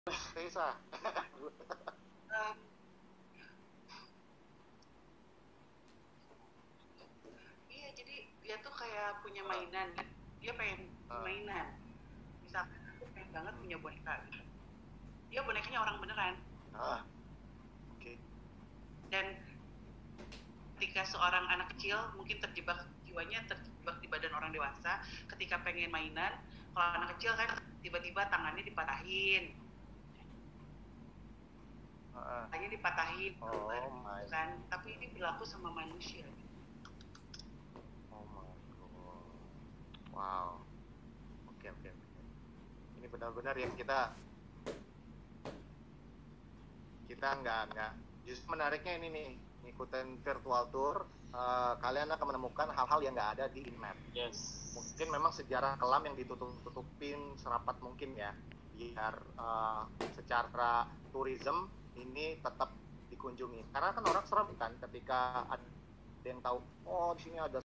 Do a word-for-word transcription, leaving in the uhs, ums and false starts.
Reza. Um, iya, jadi dia tuh kayak punya mainan. Dia pengen Ah. mainan. Misalkan aku pengen banget punya boneka gitu. Dia bonekanya orang beneran. Ah. Oke. Dan ketika seorang anak kecil mungkin terjebak jiwanya terjebak di badan orang dewasa, ketika pengen mainan, kalau anak kecil kan tiba-tiba tangannya dipatahin, Ah. tangannya dipatahin, Oh my. kan? Tapi ini berlaku sama manusia. Oh my god. Wow. Oke oke oke. Ini benar-benar yang kita kita nggak nggak. Justru menariknya ini nih, ngikutin virtual tour, uh, kalian akan menemukan hal-hal yang nggak ada di InMap. Yes. Mungkin memang sejarah kelam yang ditutup-tutupin serapat mungkin ya, biar uh, secara tourism ini tetap dikunjungi. Karena kan orang serem kan ketika ada yang tahu, oh di sini ada